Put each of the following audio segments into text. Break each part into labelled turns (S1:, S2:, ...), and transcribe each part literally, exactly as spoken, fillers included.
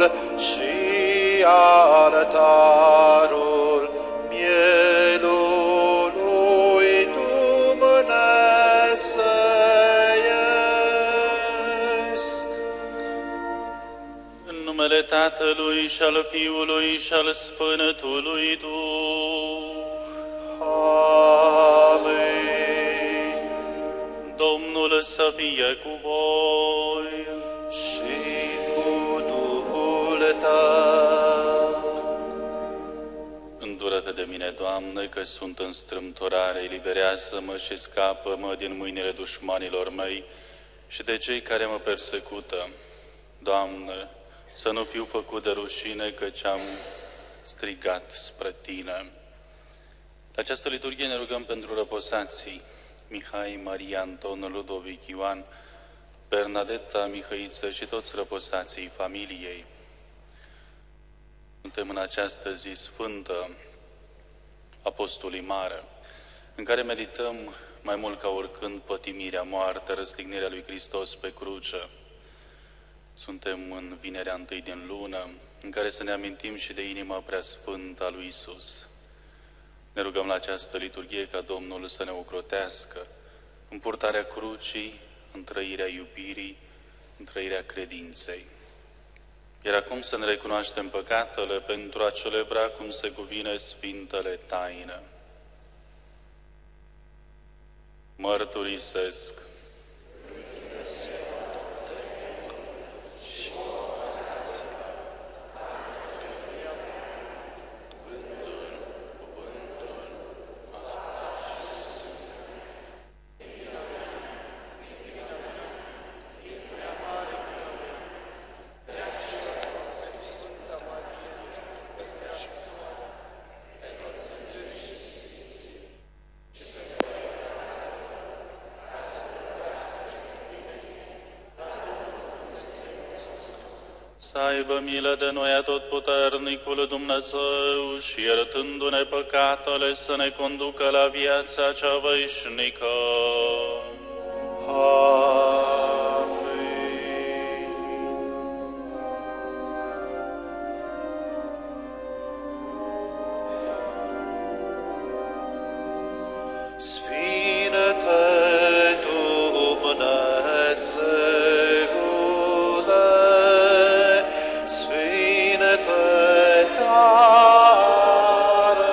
S1: și altarul mielului dumnezeiesc.
S2: În numele Tatălui și al Fiului și al Sfântului Duh.
S1: Amin.
S2: Domnul să fie cu voi.
S1: Și cu Duhul tău.
S2: Îndură-te de mine, Doamne, că sunt în strâmtorare, eliberează-mă și scapă-mă din mâinile dușmanilor mei și de cei care mă persecută. Doamne, să nu fiu făcut de rușine, căci am strigat spre Tine. La această liturghie ne rugăm pentru răposații Mihai, Maria, Anton, Ludovic, Ioan, Bernadetta, Mihăiță și toți răposații familiei. Suntem în această zi sfântă, Apostolii Mare, în care medităm mai mult ca oricând pătimirea, moartea, răstignirea lui Hristos pe cruce. Suntem în vinerea întâi din lună, în care să ne amintim și de inima preasfântă a lui Isus. Ne rugăm la această liturghie ca Domnul să ne ocrotească în purtarea crucii, în trăirea iubirii, în trăirea credinței. Iar acum să ne recunoaștem păcatele pentru a celebra cum se cuvine Sfintele Taine. Mărturisesc să aibă milă de noi atotputernicul Dumnezeu și iertându-ne păcatele să ne conducă la viața cea veșnică.
S1: Amin. Sfinte Dumnezeule, Sfinte tare,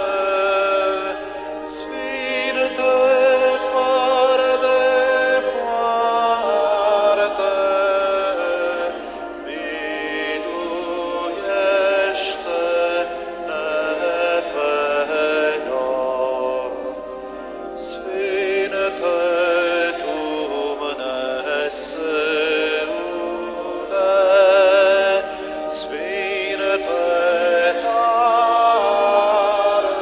S1: Sfinte fără de moarte, miluiește-ne pe noi. Sfinte Dumnezeule, Sfinte tare,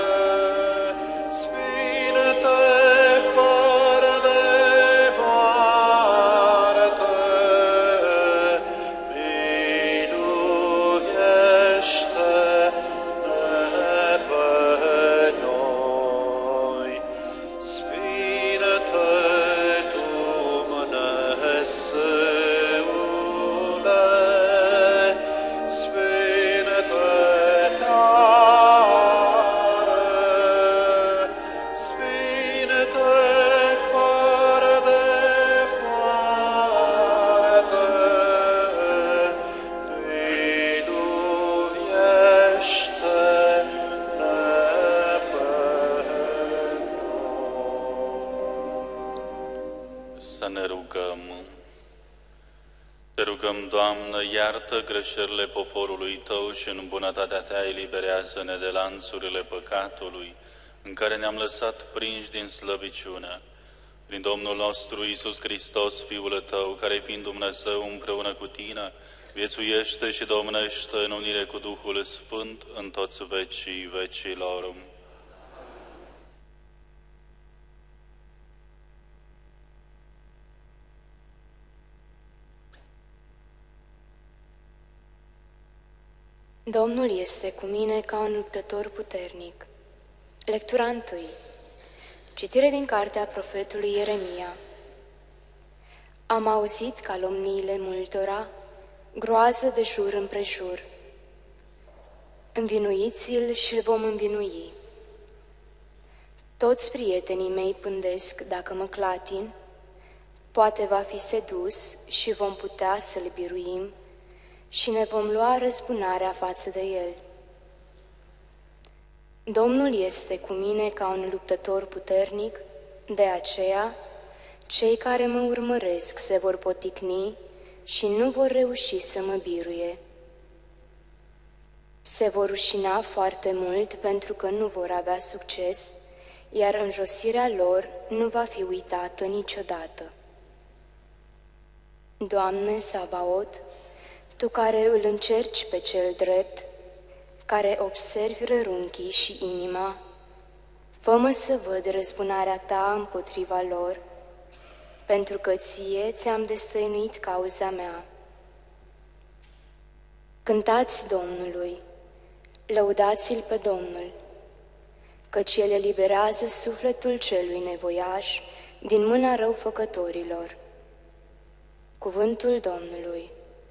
S1: Sfinte fără de moarte, miluiește-ne pe noi. Sfinte Dumnezeule, Sfinte tare, Sfinte fără de moarte, miluiește-ne pe noi.
S2: Să ne rugăm. Te rugăm, Doamnă, iartă greșelile poporului Tău și în bunătatea Ta eliberează-ne de lanțurile păcatului, în care ne-am lăsat prinși din slăbiciune. Prin Domnul nostru Iisus Hristos, Fiul Tău, care fiind Dumnezeu împreună cu Tine, viețuiește și domnește în unire cu Duhul Sfânt în toți vecii vecilor.
S3: Domnul este cu mine ca un luptător puternic. Lectura întâi. Citire din cartea profetului Ieremia. Am auzit calomniile multora, groază de jur împrejur. Învinuiți-l și-l vom învinui. Toți prietenii mei pândesc dacă mă clatin, poate va fi sedus și vom putea să-l biruim și ne vom lua răzbunarea față de el. Domnul este cu mine ca un luptător puternic, de aceea cei care mă urmăresc se vor poticni și nu vor reuși să mă biruie. Se vor rușina foarte mult pentru că nu vor avea succes, iar înjosirea lor nu va fi uitată niciodată. Doamne Sabaot, Tu care îl încerci pe cel drept, care observi rărunchii și inima, fă-mă să văd răzbunarea Ta împotriva lor, pentru că Ție ți-am destăinuit cauza mea. Cântați Domnului, lăudați-L pe Domnul, căci El eliberează sufletul celui nevoiaș din mâna răufăcătorilor. Cuvântul Domnului.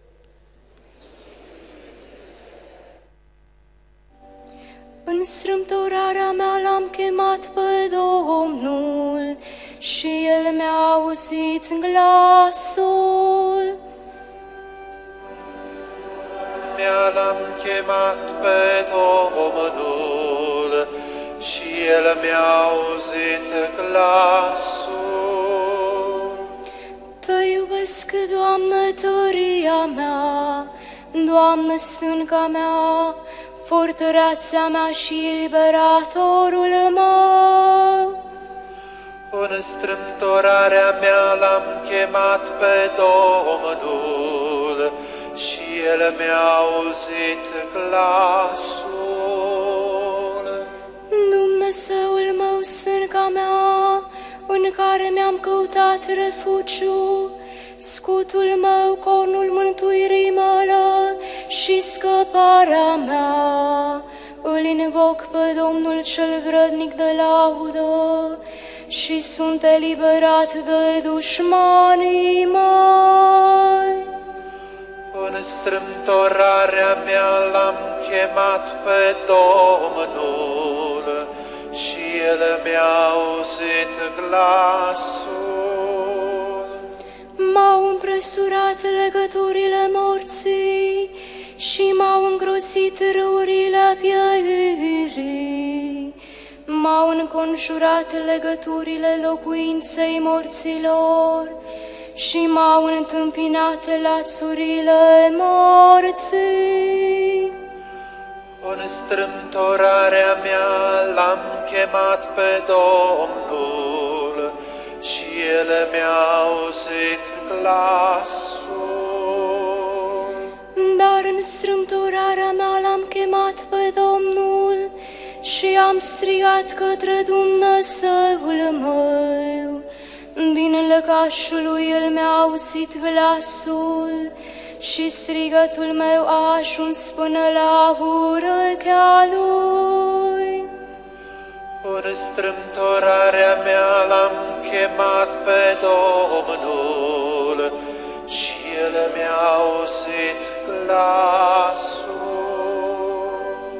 S3: În strâmtorarea mea l-am chemat pe Domnul și El mi-a auzit glasul.
S1: Mea l-am chemat pe Domnul și El mi-a auzit glasul.
S3: Te iubesc, Doamnă, tăria mea, Doamnă, stânca mea, fortăreața mea și liberatorul meu.
S1: În strâmtorarea mea l-am chemat pe Domnul și El mi-a auzit glasul.
S3: Dumnezeul meu, stânca mea, în care mi-am căutat refugiu, scutul meu, cornul mântuirii mele și scăparea mea. Îl invoc pe Domnul cel vrednic de laudă și sunt eliberat de dușmanii mei.
S1: În strâmtorarea mea l-am chemat pe Domnul și El mi-a auzit glasul.
S3: M-au împresurat legăturile morții și m-au îngrozit râurile pieirii. M-au înconjurat legăturile locuinței morților și m-au întâmpinat lațurile morții.
S1: În strâmtorarea mea l-am chemat pe Domnul și El mi-a auzit glasul.
S3: Dar în strâmtorarea mea l-am chemat pe Domnul și am strigat către Dumnezeul meu. Din lăcașul lui El mi-a auzit glasul și strigătul meu a ajuns până la urechea Lui.
S1: În strâmtorarea mea l-am chemat pe Domnul și El mi-a auzit glasul.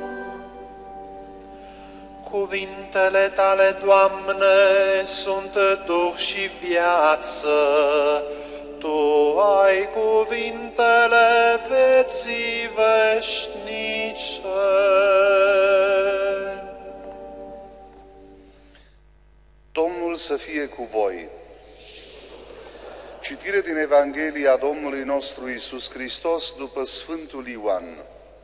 S1: Cuvintele Tale, Doamne, sunt duh și viață. Tu ai cuvintele vieții veșnice.
S4: Domnul să fie cu voi. Citire din Evanghelia Domnului nostru Iisus Hristos după Sfântul Ioan.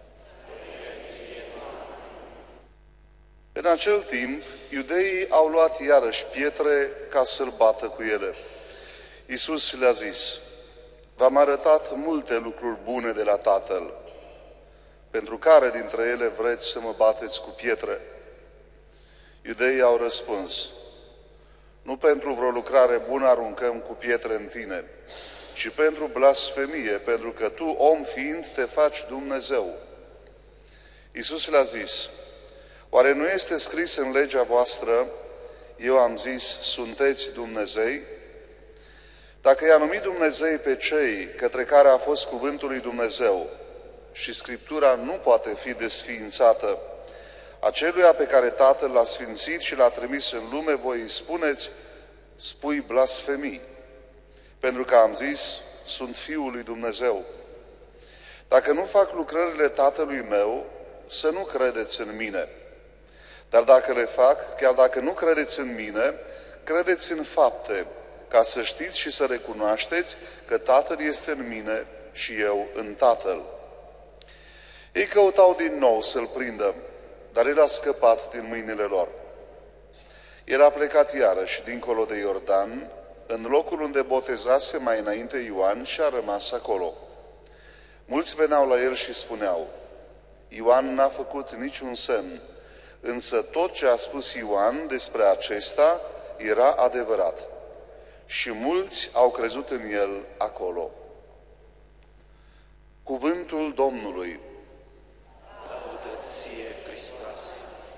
S4: În acel timp, iudeii au luat iarăși pietre ca să-l bată cu ele. Iisus le-a zis: v-am arătat multe lucruri bune de la Tatăl. Pentru care dintre ele vreți să mă bateți cu pietre? Iudeii au răspuns: nu pentru vreo lucrare bună aruncăm cu pietre în tine, ci pentru blasfemie, pentru că tu, om fiind, te faci Dumnezeu. Iisus le-a zis: oare nu este scris în legea voastră, eu am zis, sunteți Dumnezei? Dacă i-a numit Dumnezeu pe cei către care a fost cuvântul lui Dumnezeu și Scriptura nu poate fi desființată, aceluia pe care Tatăl l-a sfințit și l-a trimis în lume, voi îi spuneți, spui blasfemii, pentru că am zis, sunt Fiul lui Dumnezeu. Dacă nu fac lucrările Tatălui meu, să nu credeți în mine. Dar dacă le fac, chiar dacă nu credeți în mine, credeți în fapte, ca să știți și să recunoașteți că Tatăl este în mine și eu în Tatăl. Ei căutau din nou să-l prindă, dar el a scăpat din mâinile lor. Era plecat iarăși dincolo de Iordan, în locul unde botezase mai înainte Ioan și a rămas acolo. Mulți veneau la el și spuneau, Ioan n-a făcut niciun semn, însă tot ce a spus Ioan despre acesta era adevărat. Și mulți au crezut în el acolo. Cuvântul Domnului.
S5: Laudă ție, Hristos!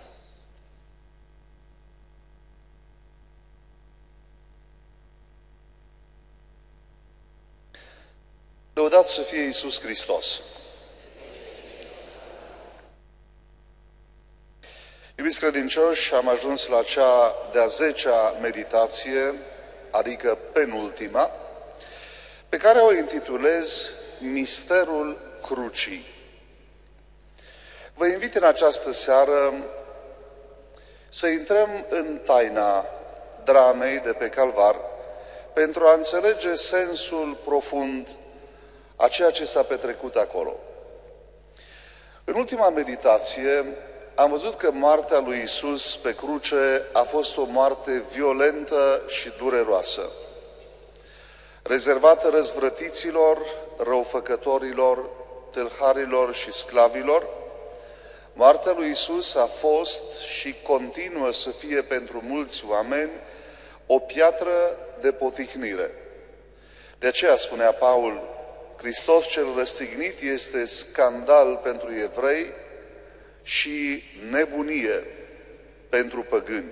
S4: Lăudat să fie Iisus Hristos! Iubiți credincioși, am ajuns la cea de-a zecea meditație, adică penultima, pe care o intitulez Misterul Crucii. Vă invit în această seară să intrăm în taina dramei de pe Calvar pentru a înțelege sensul profund a ceea ce s-a petrecut acolo. În ultima meditație am văzut că moartea lui Iisus pe cruce a fost o moarte violentă și dureroasă, rezervată răzvrătiților, răufăcătorilor, tâlharilor și sclavilor. Moartea lui Iisus a fost și continuă să fie pentru mulți oameni o piatră de poticnire. De aceea spunea Paul, Hristos cel răstignit este scandal pentru evrei și nebunie pentru păgâni.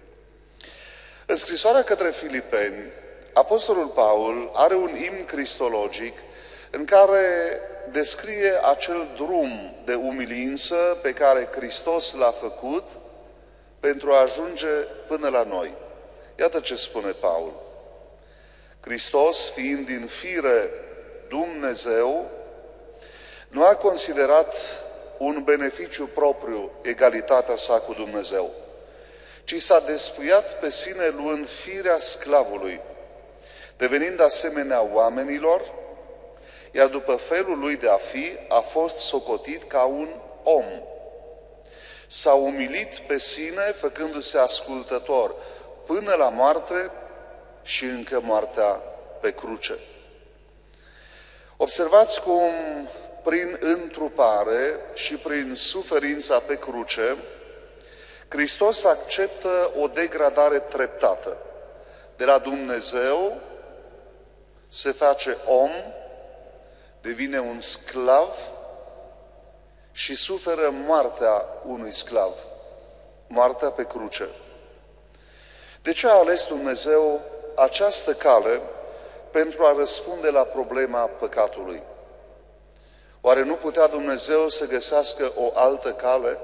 S4: În scrisoarea către Filipeni, Apostolul Paul are un imn cristologic în care descrie acel drum de umilință pe care Hristos l-a făcut pentru a ajunge până la noi. Iată ce spune Paul. Hristos, fiind din fire Dumnezeu, nu a considerat un beneficiu propriu egalitatea sa cu Dumnezeu, ci s-a despuiat pe sine luând firea sclavului, devenind asemenea oamenilor, iar după felul lui de a fi, a fost socotit ca un om. S-a umilit pe sine, făcându-se ascultător până la moarte și încă moartea pe cruce. Observați cum prin întrupare și prin suferința pe cruce, Hristos acceptă o degradare treptată. De la Dumnezeu se face om, devine un sclav și suferă moartea unui sclav, moartea pe cruce. De ce a ales Dumnezeu această cale pentru a răspunde la problema păcatului? Oare nu putea Dumnezeu să găsească o altă cale?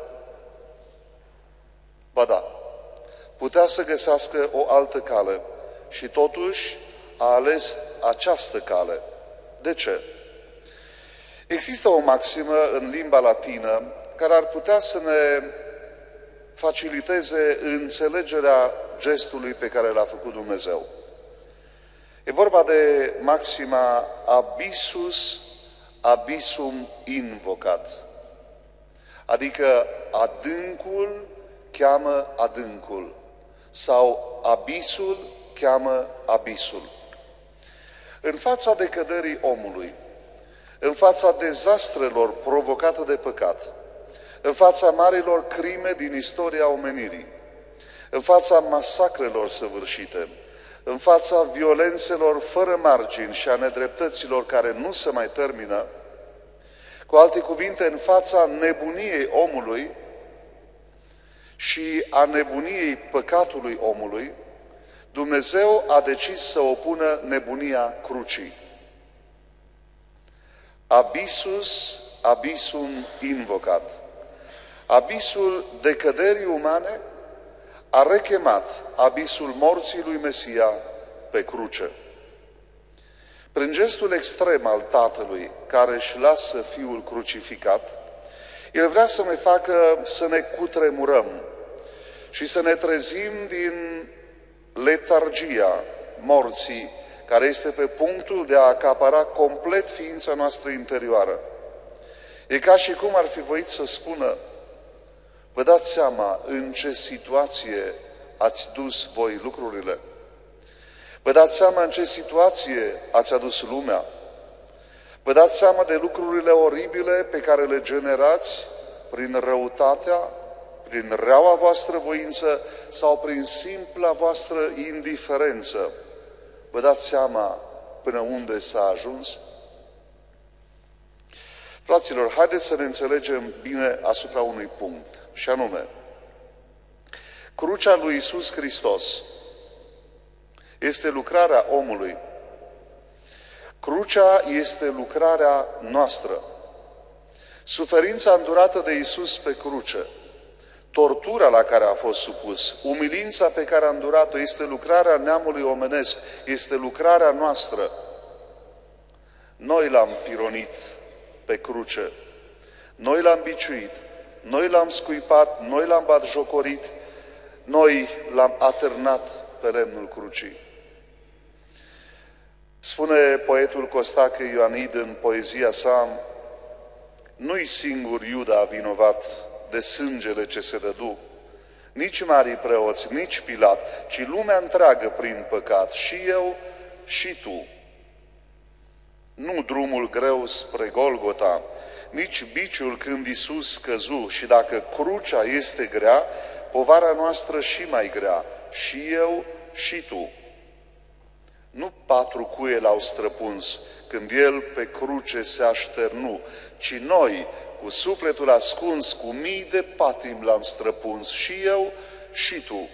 S4: Ba da, putea să găsească o altă cale și totuși a ales această cale. De ce? Există o maximă în limba latină care ar putea să ne faciliteze înțelegerea gestului pe care l-a făcut Dumnezeu. E vorba de maxima abyssus abyssum invocat, adică adâncul cheamă adâncul sau abisul cheamă abisul. În fața decăderii omului, în fața dezastrelor provocate de păcat, în fața marilor crime din istoria omenirii, în fața masacrelor săvârșite, în fața violențelor fără margini și a nedreptăților care nu se mai termină, cu alte cuvinte, în fața nebuniei omului și a nebuniei păcatului omului, Dumnezeu a decis să opună nebunia crucii. Abisus, abisum invocat. Abisul decăderii umane a rechemat abisul morții lui Mesia pe cruce. Prin gestul extrem al Tatălui, care își lasă Fiul crucificat, El vrea să ne facă să ne cutremurăm și să ne trezim din letargia morții, care este pe punctul de a acapara complet ființa noastră interioară. E ca și cum ar fi voit să spună: vă dați seama în ce situație ați dus voi lucrurile? Vă dați seama în ce situație ați adus lumea? Vă dați seama de lucrurile oribile pe care le generați prin răutatea, prin reaua voastră voință sau prin simpla voastră indiferență? Vă dați seama până unde s-a ajuns? Fraților, haideți să ne înțelegem bine asupra unui punct, și anume, crucea lui Iisus Hristos este lucrarea omului. Crucea este lucrarea noastră. Suferința îndurată de Iisus pe cruce, tortura la care a fost supus, umilința pe care a îndurat-o este lucrarea neamului omenesc, este lucrarea noastră. Noi l-am pironit pe cruce, noi l-am biciuit, noi l-am scuipat, noi l-am batjocorit, noi l-am atârnat pe lemnul crucii. Spune poetul Costache Ioanid în poezia sa: nu-i singur Iuda vinovat de sângele ce se dădu, nici marii preoți, nici Pilat, ci lumea întreagă prin păcat, și eu și tu. Nu drumul greu spre Golgota, nici biciul când Iisus căzu, și dacă crucea este grea, povara noastră și mai grea, și eu și tu. Nu patru cuie l-au străpuns când El pe cruce se așternu, ci noi, cu sufletul ascuns, cu mii de patimi l-am străpuns, și eu și tu.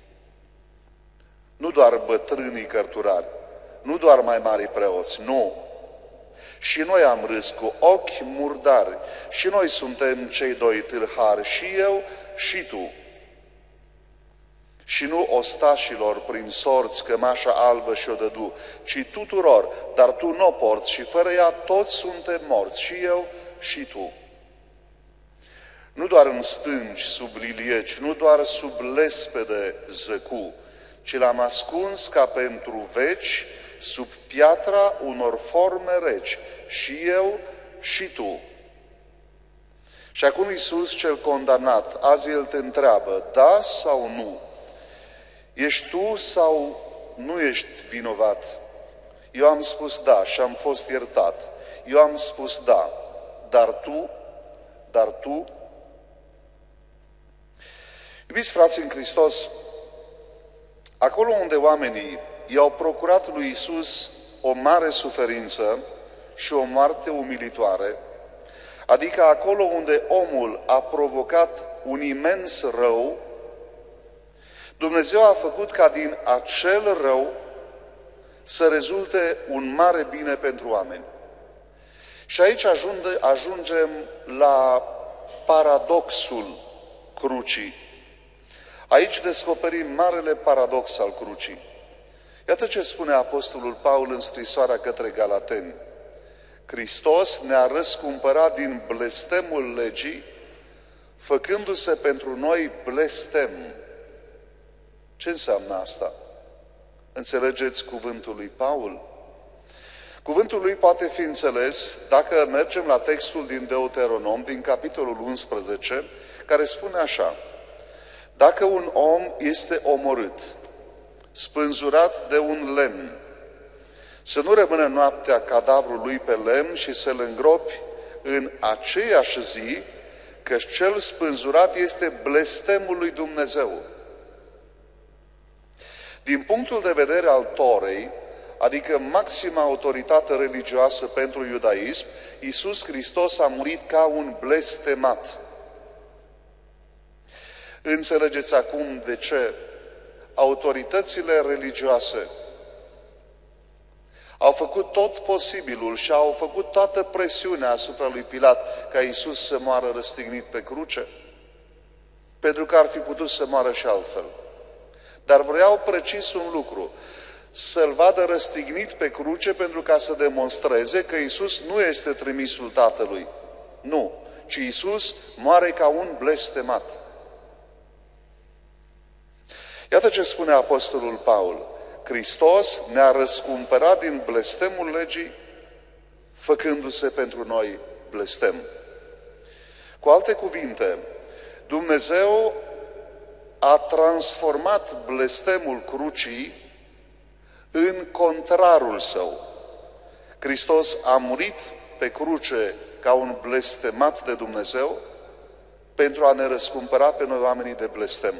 S4: Nu doar bătrânii cărturari, nu doar mai mari preoți, nu. Și noi am râs cu ochi murdari, și noi suntem cei doi tâlhari, și eu și tu. Și nu ostașilor prin sorți cămașa albă și-o dădu, ci tuturor, dar tu n-o porți și fără ea toți suntem morți, și eu și tu. Nu doar în stânci sub lilieci, nu doar sub lespede zăcu, ci l-am ascuns ca pentru veci sub piatra unor forme reci, și eu și tu. Și acum Iisus cel condamnat, azi El te întreabă, da sau nu? Ești tu sau nu ești vinovat? Eu am spus da și am fost iertat. Eu am spus da, dar tu, dar tu? Iubiți frați în Hristos, acolo unde oamenii i-au procurat lui Iisus o mare suferință și o moarte umilitoare, adică acolo unde omul a provocat un imens rău, Dumnezeu a făcut ca din acel rău să rezulte un mare bine pentru oameni. Și aici ajunge, ajungem la paradoxul crucii. Aici descoperim marele paradox al crucii. Iată ce spune Apostolul Paul în scrisoarea către Galateni. Hristos ne-a răscumpărat din blestemul legii, făcându-se pentru noi blestem. Ce înseamnă asta? Înțelegeți cuvântul lui Paul? Cuvântul lui poate fi înțeles dacă mergem la textul din Deuteronom, din capitolul unsprezece, care spune așa: dacă un om este omorât, spânzurat de un lemn, să nu rămână noaptea cadavrul lui pe lemn și să-l îngropi în aceeași zi, căci cel spânzurat este blestemul lui Dumnezeu. Din punctul de vedere al Torei, adică maxima autoritate religioasă pentru iudaism, Iisus Hristos a murit ca un blestemat. Înțelegeți acum de ce autoritățile religioase au făcut tot posibilul și au făcut toată presiunea asupra lui Pilat ca Iisus să moară răstignit pe cruce, pentru că ar fi putut să moară și altfel. Dar vreau precis un lucru, să-L vadă răstignit pe cruce pentru ca să demonstreze că Iisus nu este trimisul Tatălui. Nu, ci Iisus moare ca un blestemat. Iată ce spune Apostolul Paul. Hristos ne-a răscumpărat din blestemul legii, făcându-se pentru noi blestem. Cu alte cuvinte, Dumnezeu a transformat blestemul crucii în contrarul său. Hristos a murit pe cruce ca un blestemat de Dumnezeu pentru a ne răscumpăra pe noi oamenii de blestem.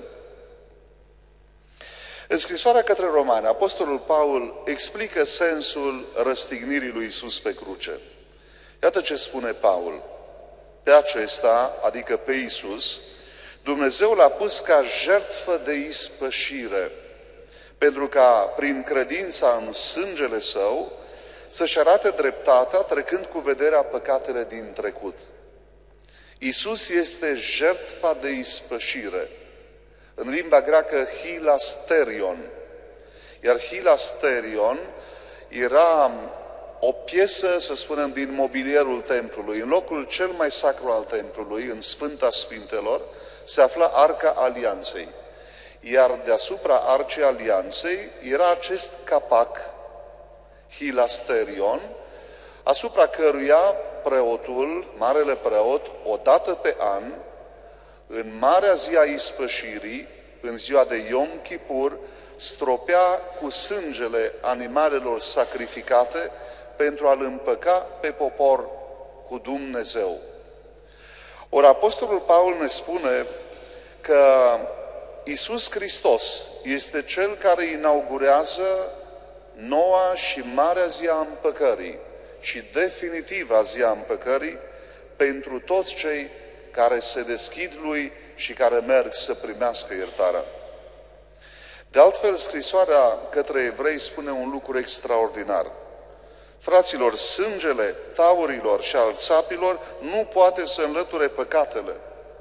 S4: În scrisoarea către Romani, Apostolul Paul explică sensul răstignirii lui Iisus pe cruce. Iată ce spune Paul. Pe acesta, adică pe Iisus, Dumnezeu l-a pus ca jertfă de ispășire, pentru ca, prin credința în sângele Său, să-și arate dreptatea, trecând cu vederea păcatele din trecut. Iisus este jertfa de ispășire. În limba greacă, hilasterion. Iar hilasterion era o piesă, să spunem, din mobilierul templului. În locul cel mai sacru al templului, în Sfânta Sfintelor, se afla Arca Alianței. Iar deasupra Arcii Alianței era acest capac, hilasterion, asupra căruia preotul, marele preot, o dată pe an, în marea zi a ispășirii, în ziua de Yom Kippur, stropea cu sângele animalelor sacrificate pentru a-l împăca pe popor cu Dumnezeu. Ori Apostolul Paul ne spune că Iisus Hristos este Cel care inaugurează noua și marea zi a împăcării și definitiva zi a împăcării pentru toți cei care se deschid Lui și care merg să primească iertarea. De altfel, scrisoarea către evrei spune un lucru extraordinar. Fraților, sângele taurilor și al țapilor nu poate să înlăture păcatele.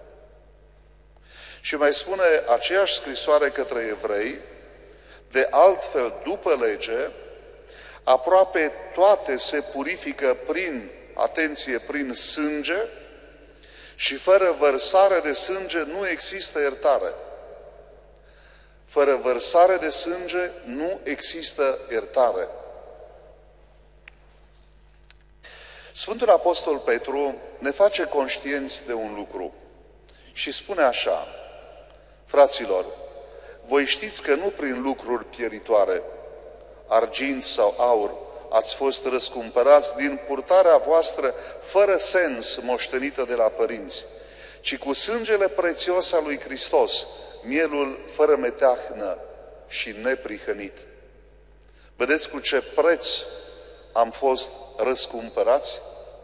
S4: Și mai spune aceeași scrisoare către evrei, de altfel, după lege, aproape toate se purifică prin, atenție, prin sânge, și fără vărsare de sânge nu există iertare. Fără vărsare de sânge nu există iertare. Sfântul Apostol Petru ne face conștienți de un lucru și spune așa: fraților, voi știți că nu prin lucruri pieritoare, argint sau aur, ați fost răscumpărați din purtarea voastră fără sens moștenită de la părinți, ci cu sângele prețios al lui Hristos, mielul fără meteahnă și neprihănit. Vedeți cu ce preț am fost răscumpărați?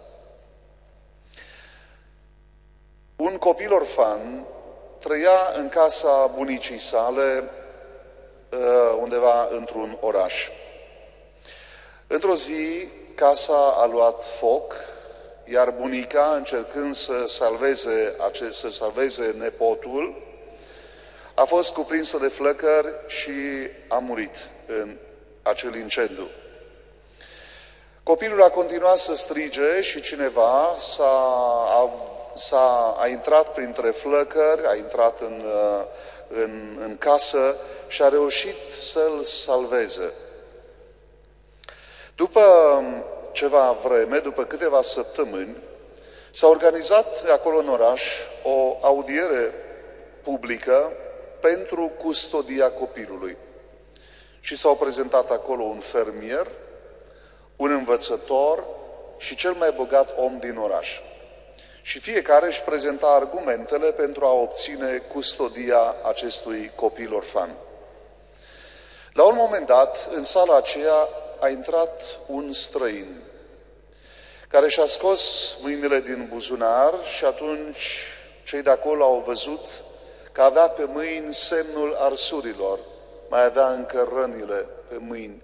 S4: Un copil orfan trăia în casa bunicii sale undeva într-un oraș. Într-o zi, casa a luat foc, iar bunica, încercând să salveze, să salveze nepotul, a fost cuprinsă de flăcări și a murit în acel incendiu. Copilul a continuat să strige și cineva s-a, a, s-a, a intrat printre flăcări, a intrat în, în, în casă și a reușit să-l salveze. După ceva vreme, după câteva săptămâni, s-a organizat acolo în oraș o audiere publică pentru custodia copilului. Și s-au prezentat acolo un fermier, un învățător și cel mai bogat om din oraș. Și fiecare își prezenta argumentele pentru a obține custodia acestui copil orfan. La un moment dat, în sala aceea, a intrat un străin care și-a scos mâinile din buzunar și atunci cei de acolo au văzut că avea pe mâini semnul arsurilor mai avea încă rănile pe mâini.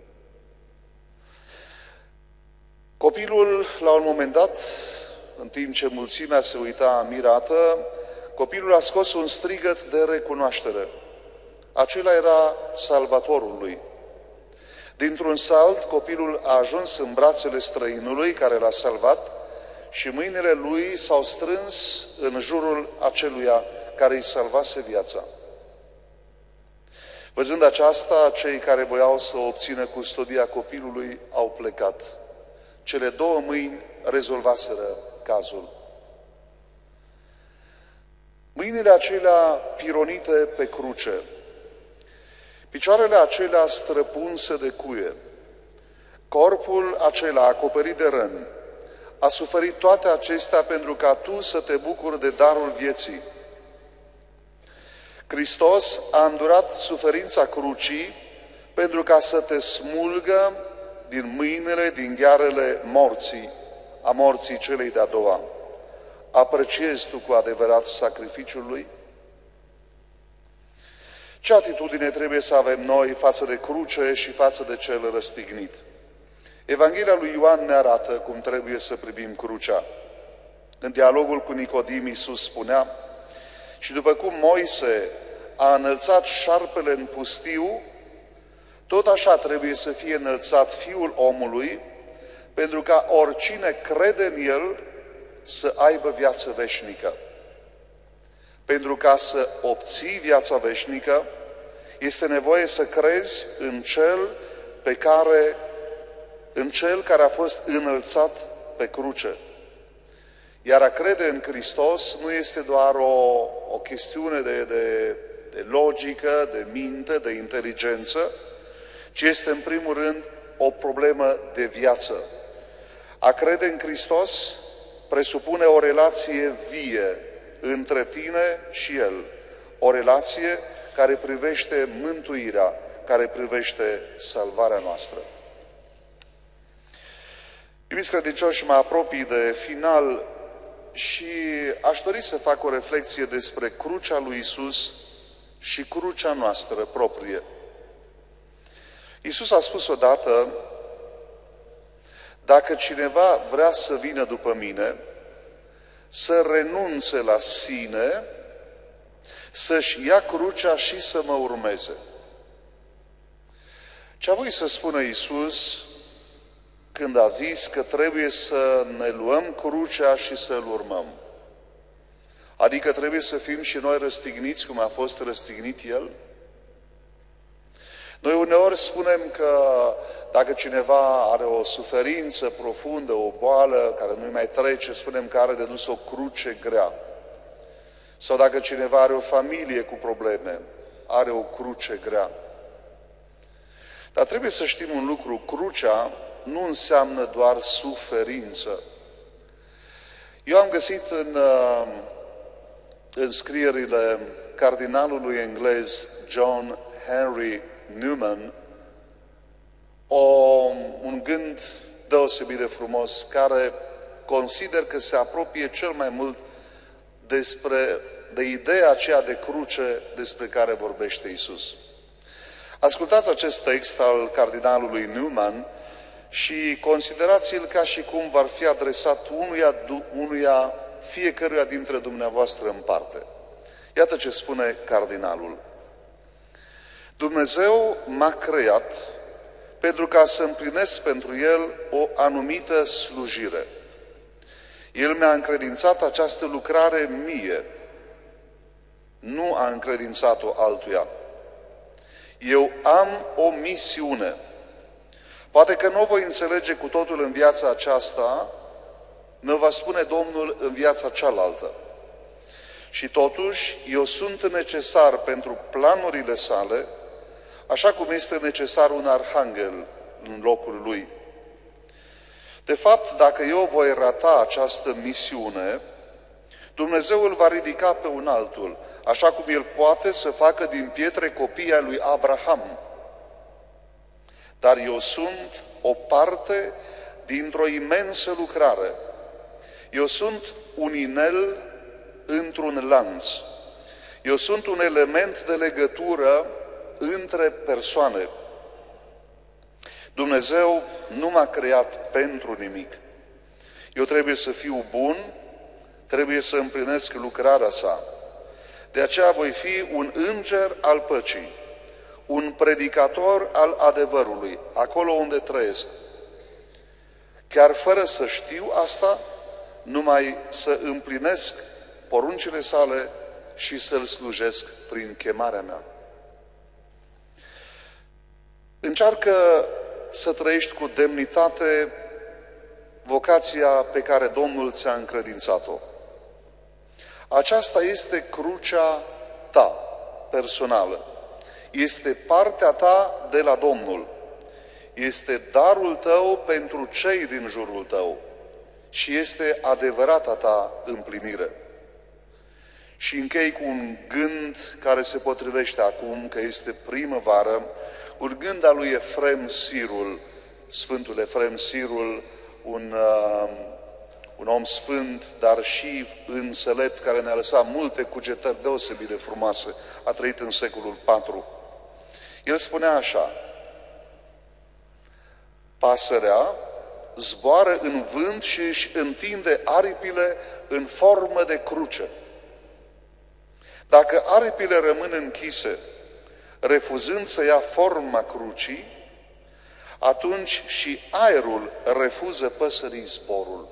S4: Copilul, la un moment dat, în timp ce mulțimea se uita mirată, copilul a scos un strigăt de recunoaștere. Acela era Salvatorul lui. Dintr-un salt, copilul a ajuns în brațele străinului care l-a salvat și mâinile lui s-au strâns în jurul aceluia care îi salvase viața. Văzând aceasta, cei care voiau să obțină custodia copilului au plecat. Cele două mâini rezolvaseră cazul. Mâinile acelea pironite pe cruce, picioarele acelea străpunse de cuie, corpul acela acoperit de răni, a suferit toate acestea pentru ca tu să te bucuri de darul vieții. Hristos a îndurat suferința crucii pentru ca să te smulgă din mâinile, din ghearele morții, a morții celei de-a doua. Apreciezi tu cu adevărat sacrificiul Lui? Ce atitudine trebuie să avem noi față de cruce și față de cel răstignit? Evanghelia lui Ioan ne arată cum trebuie să privim crucea. În dialogul cu Nicodim, Iisus spunea: și după cum Moise a înălțat șarpele în pustiu, tot așa trebuie să fie înălțat Fiul omului, pentru ca oricine crede în El să aibă viață veșnică. Pentru ca să obții viața veșnică, este nevoie să crezi în Cel pe care, în Cel care a fost înălțat pe cruce. Iar a crede în Hristos nu este doar o, o chestiune de, de, de logică, de minte, de inteligență, ci este în primul rând o problemă de viață. A crede în Hristos presupune o relație vie între tine și El, o relație care privește mântuirea, care privește salvarea noastră. Iubiți credincioși, mă apropii de final și aș dori să fac o reflexie despre crucea lui Iisus și crucea noastră proprie. Iisus a spus odată: dacă cineva vrea să vină după mine, să renunțe la sine, să-și ia crucea și să mă urmeze. Ce a voit să spună Iisus când a zis că trebuie să ne luăm crucea și să-L urmăm? Adică trebuie să fim și noi răstigniți cum a fost răstignit El? Noi uneori spunem că dacă cineva are o suferință profundă, o boală care nu-i mai trece, spunem că are de dus o cruce grea. Sau dacă cineva are o familie cu probleme, are o cruce grea. Dar trebuie să știm un lucru: crucea nu înseamnă doar suferință. Eu am găsit în, în scrierile cardinalului englez John Henry Newman o, un gând deosebit de frumos, care consider că se apropie cel mai mult despre, de ideea aceea de cruce despre care vorbește Iisus. Ascultați acest text al cardinalului Newman și considerați-l ca și cum v-ar fi adresat unuia, unuia fiecăruia dintre dumneavoastră în parte. Iată ce spune cardinalul: Dumnezeu m-a creat pentru ca să împlinesc pentru El o anumită slujire. El mi-a încredințat această lucrare mie, nu a încredințat-o altuia. Eu am o misiune. Poate că nu o voi înțelege cu totul în viața aceasta, mi-o va spune Domnul în viața cealaltă. Și totuși, eu sunt necesar pentru planurile sale, așa cum este necesar un arhanghel în locul lui. De fapt, dacă eu voi rata această misiune, Dumnezeu îl va ridica pe un altul, așa cum El poate să facă din pietre copii ai lui Abraham. Dar eu sunt o parte dintr-o imensă lucrare. Eu sunt un inel într-un lanț. Eu sunt un element de legătură între persoane. Dumnezeu nu m-a creat pentru nimic. Eu trebuie să fiu bun, trebuie să împlinesc lucrarea sa. De aceea voi fi un înger al păcii, un predicator al adevărului, acolo unde trăiesc. Chiar fără să știu asta, numai să împlinesc poruncile sale și să-L slujesc prin chemarea mea. Încearcă să trăiești cu demnitate vocația pe care Domnul ți-a încredințat-o. Aceasta este crucea ta, personală. Este partea ta de la Domnul. Este darul tău pentru cei din jurul tău și este adevărata ta împlinire. Și închei cu un gând care se potrivește acum, că este primăvară, un gând al lui Efrem Sirul, Sfântul Efrem Sirul, un, uh, un om sfânt, dar și înțelept, care ne-a lăsat multe cugetări deosebit de frumoase. A trăit în secolul patru. El spunea așa: pasărea zboară în vânt și își întinde aripile în formă de cruce. Dacă aripile rămân închise, refuzând să ia forma crucii, atunci și aerul refuză păsării zborul.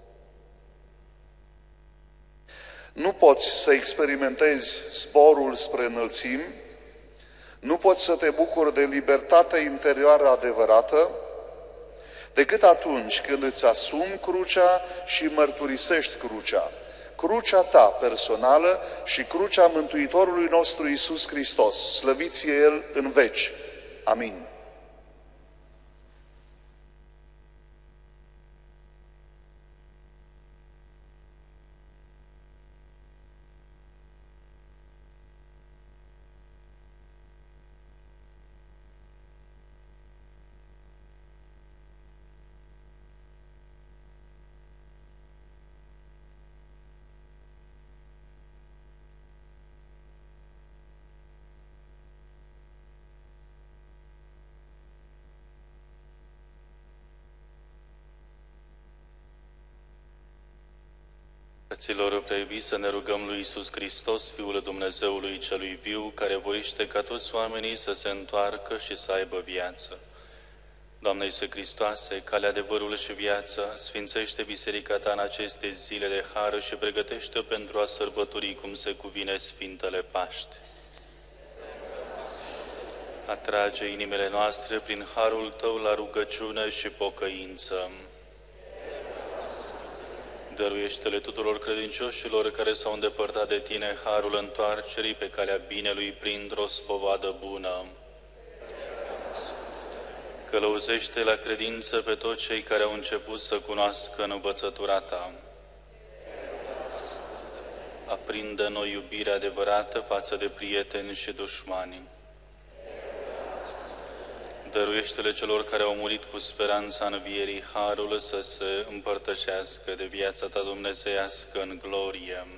S4: Nu poți să experimentezi zborul spre înălțimi, nu poți să te bucuri de libertatea interioară adevărată, decât atunci când îți asumi crucea și mărturisești crucea. Crucea ta personală și crucea Mântuitorului nostru Iisus Hristos. Slăvit fie El în veci. Amin.
S2: Fraților preiubiți, să ne rugăm lui Iisus Hristos, Fiul Dumnezeului Celui Viu, care voiește ca toți oamenii să se întoarcă și să aibă viață. Doamne Iisuse Hristoase, calea, adevărul și viața, sfințește biserica ta în aceste zile de har și pregătește-o pentru a sărbători cum se cuvine Sfintele Paște. Atrage inimile noastre prin harul tău la rugăciune și pocăință. Dăruiește-le tuturor credincioșilor care s-au îndepărtat de tine harul întoarcerii pe calea binelui printr-o spovadă bună. Călăuzește la credință pe toți cei care au început să cunoască învățătura ta. Aprinde în noi iubirea adevărată față de prieteni și dușmani. Dăruiește-le celor care au murit cu speranța învierii harul să se împărtășească de viața ta dumnezeiască în glorie.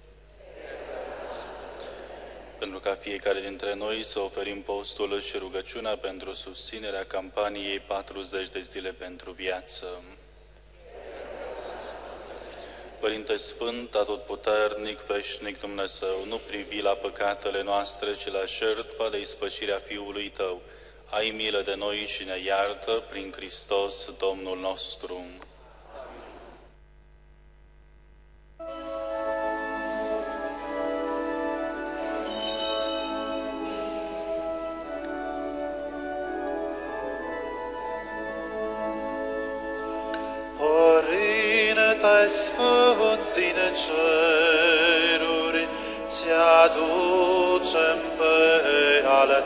S2: Pentru ca fiecare dintre noi să oferim postul și rugăciunea pentru susținerea campaniei patruzeci de zile pentru viață. Părinte Sfânt, Atotputernic, Veșnic Dumnezeu, nu privi la păcatele noastre, ci la jertfa de ispășirea Fiului Tău. Ai milă de noi și ne iartă prin Hristos Domnul nostru.
S1: Părinte Sfânt din ceruri, ți-aducem pe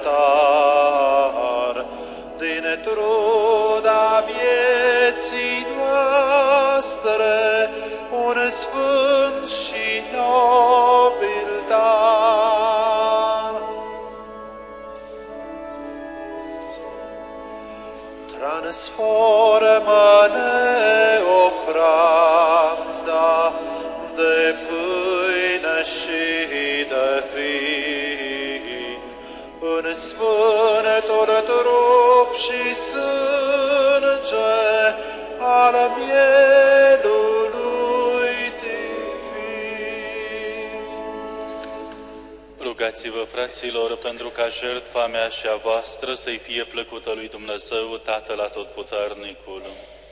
S1: altar din truda vieții noastre un sfânt și nobil dar. Transformă-ne ofranda de pâine și de vin în sfântul trup și sânge al mielului divin.
S2: Rugați-vă, fraților, pentru ca jertfa mea și a voastră să-i fie plăcută lui Dumnezeu, Tatăl Atotputernicul.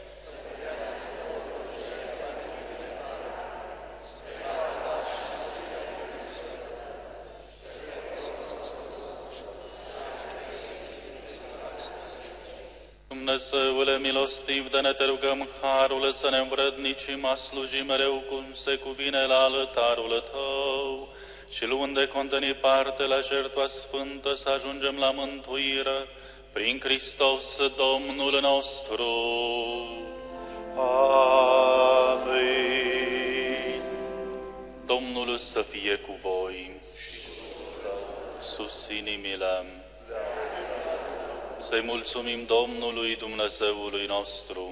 S2: Dumnezeule milostiv, de ne te rugăm harul să ne învrednicim a sluji mereu cum se cuvine la altarul Tău și luând de contenit parte la jertfa sfântă să ajungem la mântuire prin Hristos Domnul nostru.
S1: Amin.
S2: Domnul să fie cu voi. Sus inimile. Să-i mulțumim Domnului Dumnezeului nostru.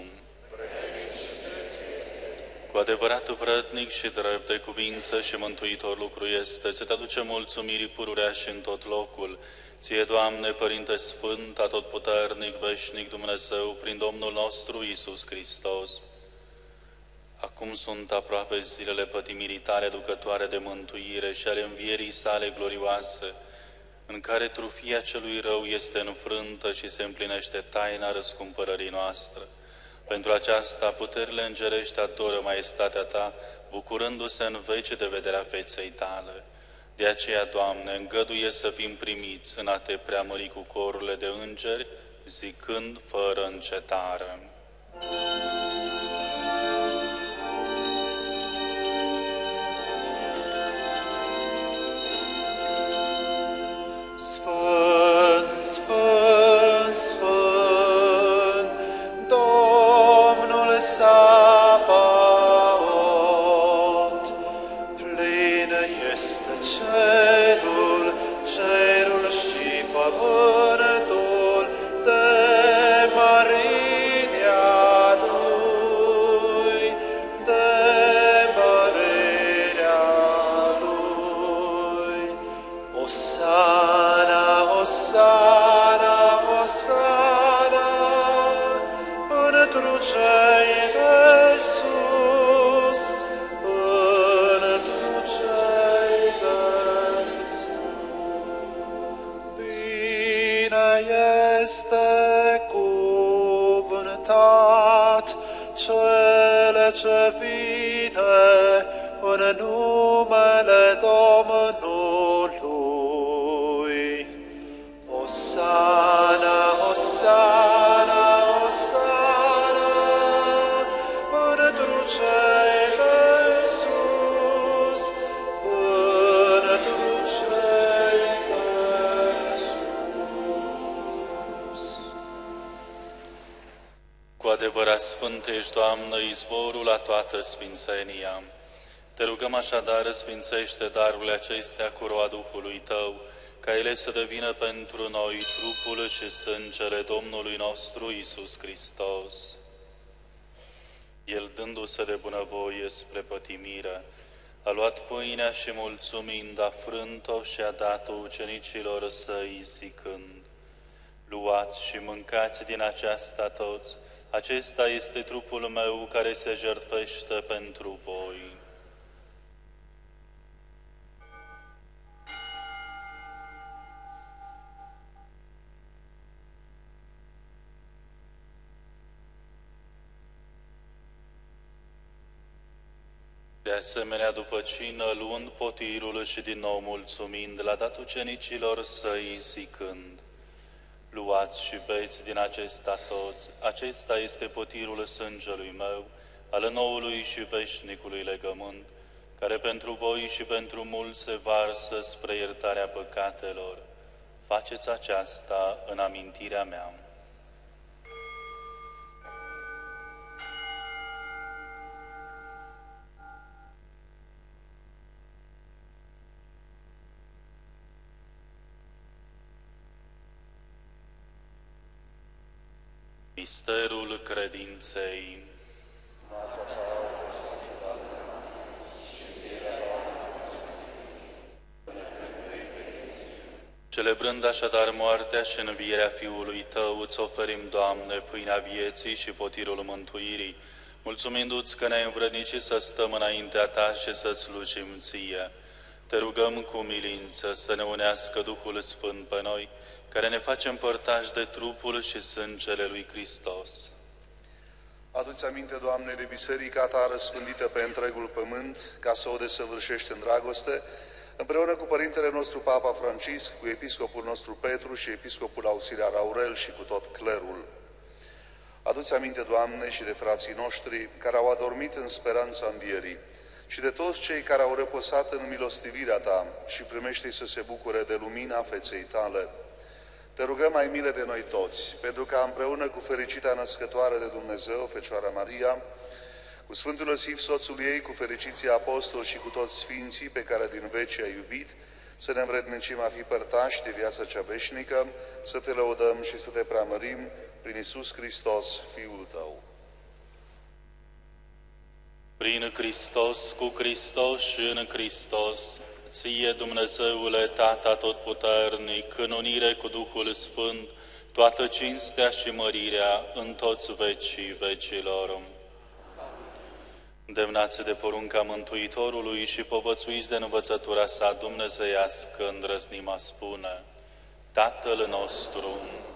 S2: Cu adevărat vrednic și drept de cuvință și mântuitor lucru este să te aducem mulțumirii pururea și în tot locul. Ție, Doamne, Părinte Sfânt, Atotputernic, Veșnic Dumnezeu, prin Domnul nostru Iisus Hristos. Acum sunt aproape zilele pătimirii Tale aducătoare de mântuire și ale învierii Sale glorioase, în care trufia celui rău este înfrântă și se împlinește taina răscumpărării noastre. Pentru aceasta, puterile îngerești adoră maestatea Ta, bucurându-se în vece de vederea feței Tale. De aceea, Doamne, îngăduie să fim primiți în a Te preamări cu corurile de îngeri, zicând fără încetare.
S1: Sfânt, Sfânt, Sfânt, Domnul Sabaoth, plin este cerul, cerul și pământul de mărirea Lui, de mărirea Lui. Osana, Osana, Osana, întru cei de sus, întru cei de sus. Bine este cuvântat cele ce vine în numele Domnului. Osana, Osana, Osana, întru cei de sus, întru cei de sus.
S2: Cu adevărat sfânt ești, Doamnă, izvorul la toată sfințenia. Te rugăm așadar, sfințește darurile acestea cu roa Duhului Tău, ca ele să devină pentru noi trupul și sângele Domnului nostru Iisus Hristos. El, dându-se de bunăvoie spre pătimire, a luat pâinea și mulțumind, a frânt-o și a dat-o ucenicilor săi, zicând: luați și mâncați din aceasta toți, acesta este trupul meu care se jertfește pentru voi. De asemenea, după cină, luând potirul și din nou mulțumind, l-a dat ucenicilor săi, zicând: luați și beți din acesta toți, acesta este potirul sângelui meu, al noului și veșnicului legământ, care pentru voi și pentru mulți se varsă spre iertarea păcatelor. Faceți aceasta în amintirea mea. Misterul credinței. Celebrând așadar moartea și învierea Fiului Tău, îți oferim, Doamne, pâinea vieții și potirul mântuirii, mulțumindu-ți că ne-ai învrednicit să stăm înaintea Ta și să-ți slujim Ție. Te rugăm cu milință să ne unească Duhul Sfânt pe noi, care ne face împărtași de trupul și sângele lui Hristos.
S4: Adu-ți aminte, Doamne, de biserica Ta răspândită pe întregul pământ, ca să o desăvârșești în dragoste, împreună cu Părintele nostru Papa Francisc, cu Episcopul nostru Petru și Episcopul Auxiliar Aurel și cu tot clerul. Adu-ți aminte, Doamne, și de frații noștri care au adormit în speranța învierii și de toți cei care au reposat în milostivirea Ta și primește-i să se bucure de lumina feței Tale. Te rugăm, ai milă de noi toți, pentru ca împreună cu fericita născătoare de Dumnezeu, Fecioara Maria, cu Sfântul Iosif, soțul ei, cu fericiții apostoli și cu toți sfinții pe care din veci ai iubit, să ne învrednicim a fi părtași de viața cea veșnică, să Te lăudăm și să Te preamărim prin Iisus Hristos, Fiul Tău.
S2: Prin Hristos, cu Hristos și în Hristos, Ție, Dumnezeule, Tata Atotputernic, în unire cu Duhul Sfânt, toată cinstea și mărirea în toți vecii vecilor. Îndemnați de porunca Mântuitorului și povățuiți de învățătura sa dumnezeiască, îndrăznim a spune: Tatăl nostru,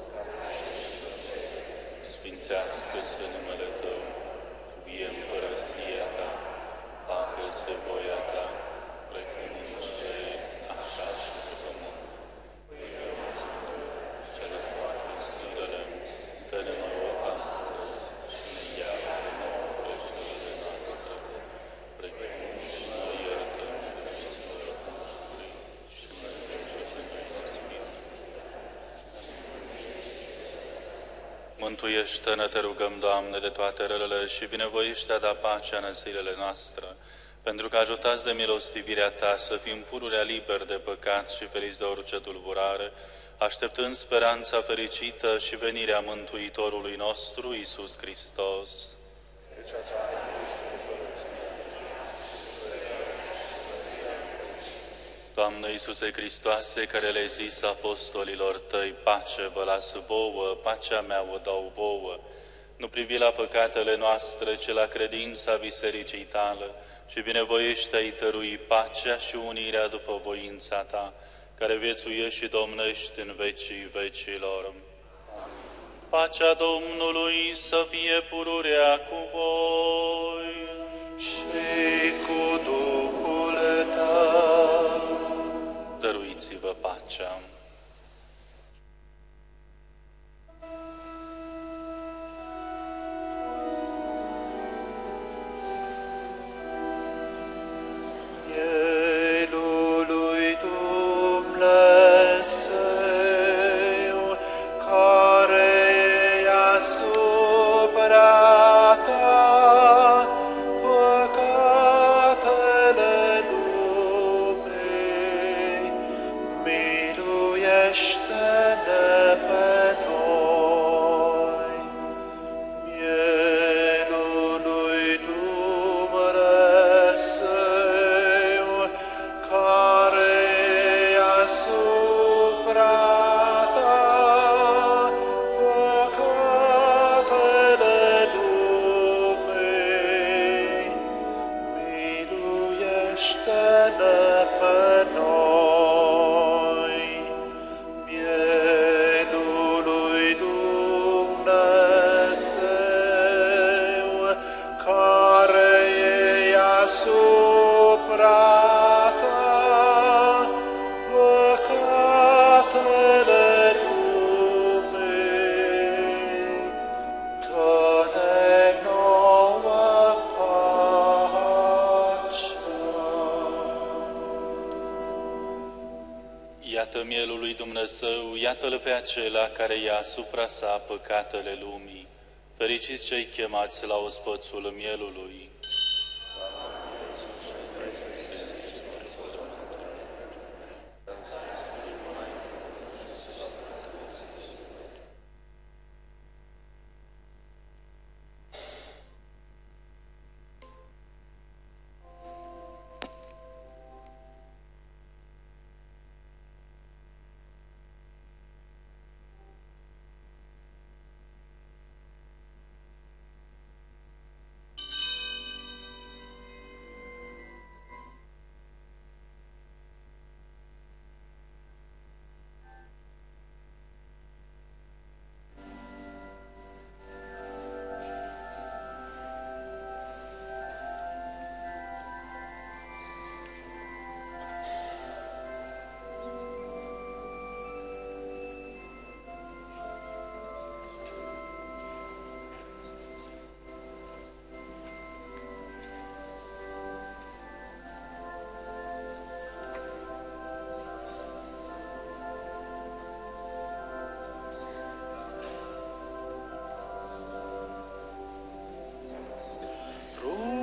S2: sfințească-se numele Tău, vie împărăția Ta, facă-se voia Ta, precum în cer, așa și pe pământ. Pâinea noastră, cea de toate zilele, dă-ne nouă astăzi și ne iartă nouă greșelile noastre, precum și noi iertăm greșelilor noștri și nu ne duce pe noi să nimic. Mântuiește-ne, Te rugăm, Doamne, de toate relele și binevoiește a da pacea în zilele noastre, pentru că ajutați de milostivirea Ta să fim pururea liberi de păcat și feriți de orice tulburare, așteptând speranța fericită și venirea Mântuitorului nostru, Iisus Hristos. Doamne Iisuse Hristoase, care le-ai zis apostolilor Tăi, pace vă las vouă, pacea mea o dau vouă, nu privi la păcatele noastre, ci la credința bisericii Tale și binevoiește a-i tărui pacea și unirea după voința Ta, care viețuiești și domnești în vecii vecilor. Pacea Domnului să fie pururea cu voi.
S1: Și cu Duhul Tău.
S2: Dăruiți-vă pacea.
S1: Mielul lui Dumnezeu, care e asupra Ta, păcatele lumii, miluiește-ne pe noi. Mielul lui Dumnezeu, care e asupra Ta, păcatele lumii, miluiește-ne pe noi. Mielul lui Dumnezeu, care e asupra Ta, păcatele lumii, dă-ne nouă pacea.
S2: Iată mielul lui Dumnezeu, iată-L pe acela care ia asupra sa păcatele lumii. Fericiți cei chemați la ospățul mielului.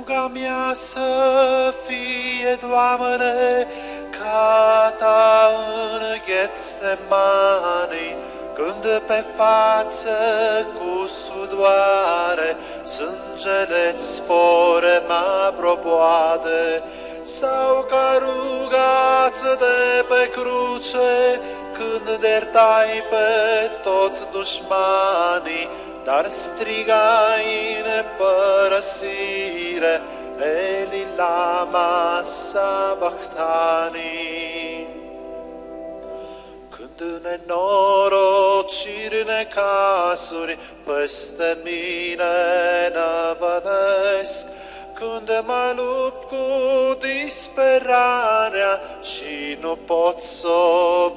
S1: Ruga mea să fie, Doamne, ca Ta în Ghetsemani, când pe față cu sudoare sângele-ți sfore mă propoade, sau ca rugață de pe cruce, când iertai pe toți dușmanii, dar strigai în părăsire, Eli lama sabachthani. Când nenorociri, necasuri peste mine năvălesc, când mă lupt cu disperarea și nu pot să o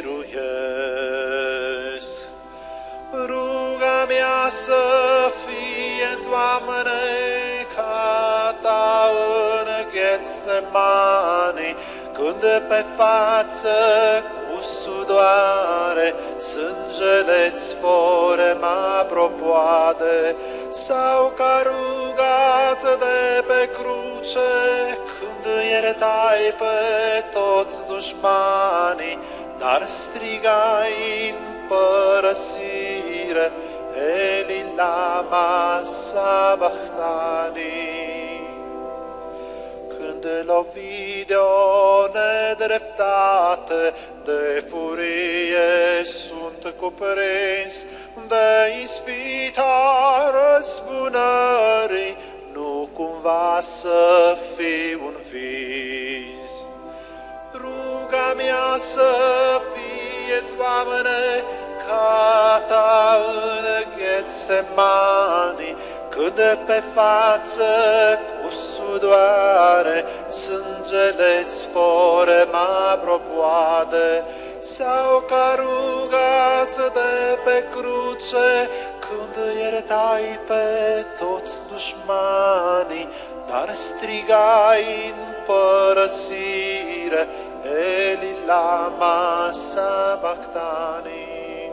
S1: biruiesc. Ruga mea să fie, Doamne, ca Ta în Ghetsemani, când pe față cu sudoare sângele-ți sfore mă propoade, sau ca rugață de pe cruce, când iertai pe toți dușmanii, dar strigai în părăsire, Eli lama sabachthani. Când lovi de o nedreptate, de furie sunt cuprins, de ispita răzbunării, nu cumva să fiu un vis. Ruga mea să fie, Doamne, ca Ta în Ghetsemani, când pe față cu sudoare sângele-ți sfore mă propoade, sau ca rugață de pe cruce, când iertai pe toți dușmanii, dar strigai în părăsire, Eli lama sabachthani.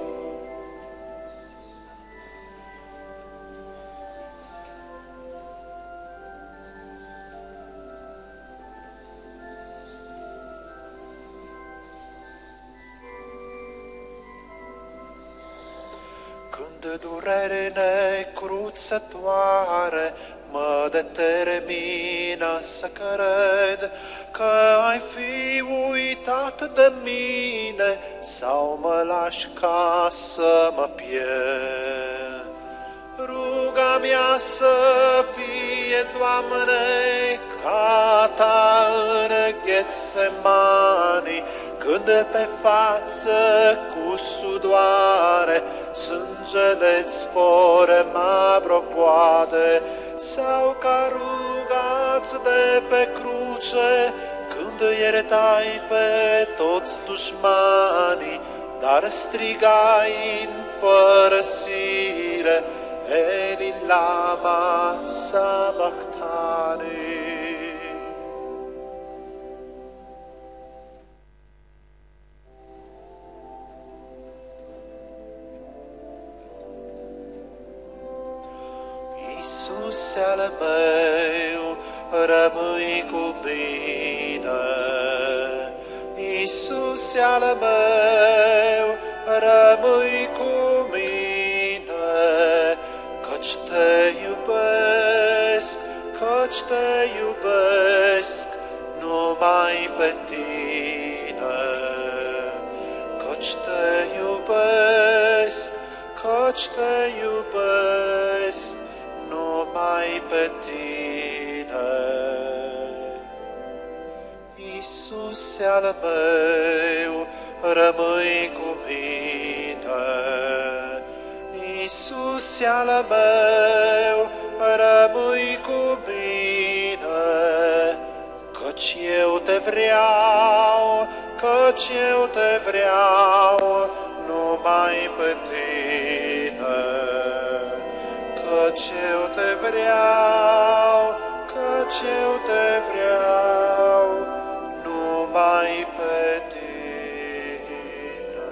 S1: Când durere necruțătoare mă determină să cred că ai fi uitat de mine, sau mă lași ca să mă pierd. Ruga mea să fie, Doamne, ca Ta în Ghetsemani, când pe față cu sudoare sângele-ți sfore mă propoade, sau ca rugați de pe cruce, când iertai pe toți dușmanii, dar strigai în părăsire, Eli lama sabachthani. Iisuse al meu, rămâi cu mine. Iisuse al meu, rămâi cu mine, căci Te iubesc, căci Te iubesc, numai pe Tine. Căci Te iubesc, căci Te iubesc, numai pe Tine. Iisuse al meu, rămâi cu mine. Iisuse al meu, rămâi cu mine, căci eu Te vreau, căci eu Te vreau, numai pe Tine. Căci eu Te vreau, căci eu Te vreau, numai pe Tine.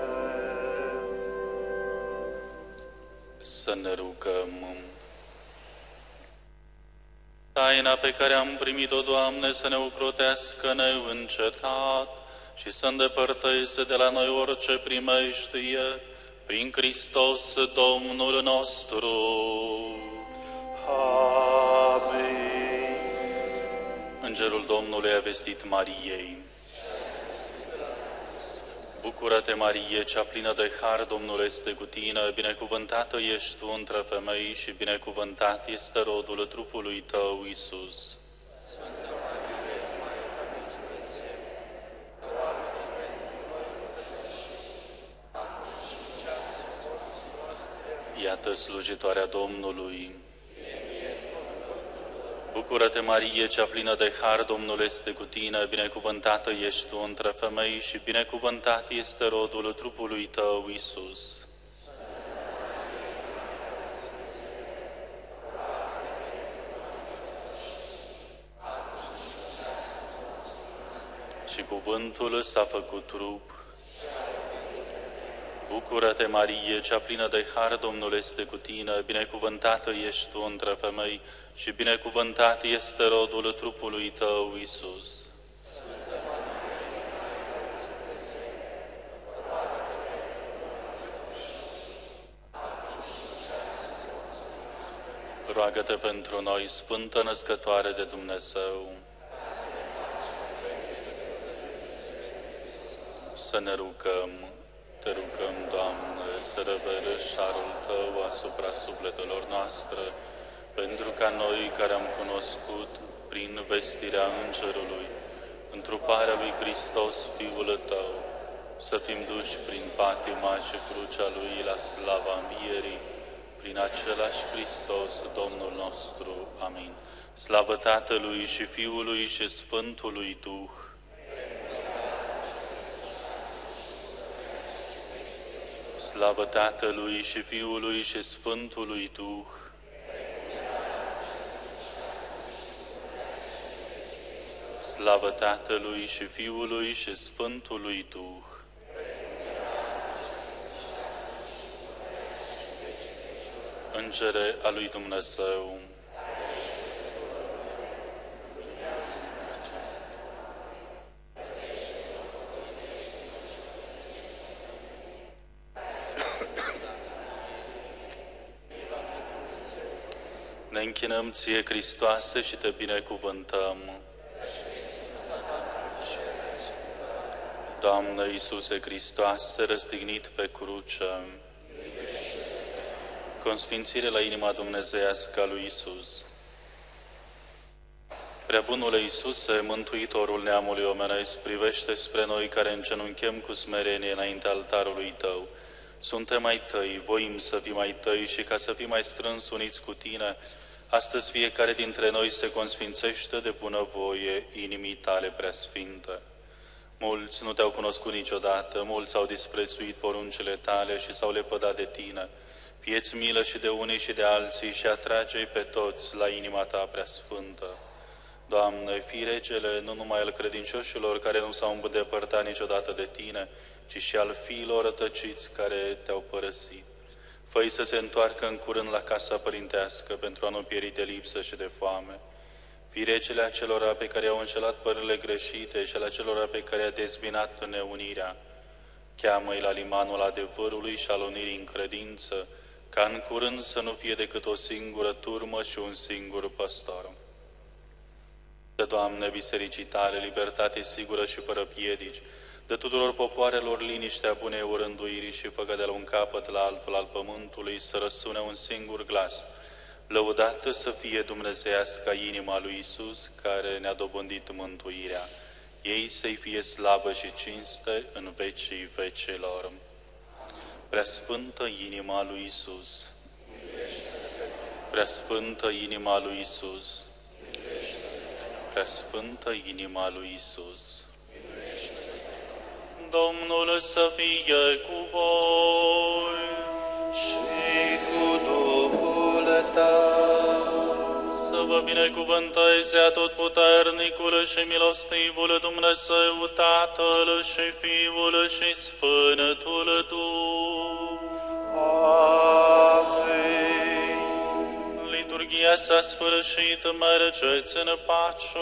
S2: Să ne rugăm. Taina pe care am primit-o, Doamne, să ne ocrotească neîncetat și să îndepărteze de la noi orice primejdie, prin Hristos Domnul nostru.
S1: Amin.
S2: Îngerul Domnului a vestit Mariei: Bucură-te, Marie, cea plină de har, Domnul este cu tine, binecuvântată ești tu între femei și binecuvântat este rodul trupului tău, Iisus. Iată slujitoarea Domnului. Bucură-te, Marie, cea plină de har, Domnul este cu tine, binecuvântată ești tu între femei și binecuvântat este rodul trupului tău, Iisus. Și cuvântul s-a făcut trup. Bucură-te, Marie, cea plină de har, Domnul este cu tine, binecuvântată ești tu între femei și binecuvântat este rodul trupului tău, Iisus. Roagă-te pentru noi, Sfântă Născătoare de Dumnezeu. Să ne rugăm. Te rugăm, Doamne, să revelești harul Tău asupra sufletelor noastre, pentru ca noi care am cunoscut prin vestirea Îngerului întruparea lui Hristos, Fiul Tău, să fim duși prin patima și crucea Lui la slava învierii, prin același Hristos, Domnul nostru. Amin. Slavă Tatălui și Fiului și Sfântului Duh. Slavă Tatălui și Fiului și Sfântului Duh. Slavă Tatălui și Fiului și Sfântului Duh. Îngere a lui Dumnezeu, ne închinăm Ție, Hristoase, și Te binecuvântăm. Doamne Iisuse Hristoase, răstignit pe cruce, consfințire la inima dumnezeiască a lui Iisus. Preabunule Iisuse, Mântuitorul neamului omenesc, privește spre noi care îngenunchem cu smerenie înaintea altarului Tău. Suntem ai Tăi, voim să fim ai Tăi și ca să fim mai strâns uniți cu Tine, astăzi fiecare dintre noi se consfințește de bunăvoie inimii Tale preasfinte. Mulți nu Te-au cunoscut niciodată, mulți au disprețuit poruncile Tale și s-au lepădat de Tine. Fie-ți milă și de unii și de alții și atrage-i pe toți la inima Ta preasfântă. Doamne, fii regele nu numai al credincioșilor care nu s-au îndepărtat niciodată de Tine, ci și al fiilor rătăciți care Te-au părăsit. Fă-i să se întoarcă în curând la casa părintească pentru a nu pieri de lipsă și de foame. Fii regele acelora pe care au înșelat părerile greșite și al acelora pe care a dezbinat neunirea. Cheamă-i la limanul adevărului și al unirii în credință, ca în curând să nu fie decât o singură turmă și un singur păstor. Dă, Doamne, bisericii Tale libertate sigură și fără piedici, dă tuturor popoarelor liniștea bunei orânduirii și făcă de la un capăt la altul al pământului să răsune un singur glas. Lăudată să fie dumnezeiasca inima lui Iisus, care ne-a dobândit mântuirea. Ei să-i fie slavă și cinste în vecii vecilor. Preasfântă inima lui Iisus, preasfântă inima lui Iisus, preasfântă inima lui Iisus. Domnul să fie cu voi
S1: și cu Duhul Tău.
S2: Să vă binecuvânteze atotputernicul și milostivul Dumnezeu, Tatăl și Fiul și Sfântul Duh.
S1: Amin.
S2: Liturghia liturghia s-a sfârșit, mergeți în pace.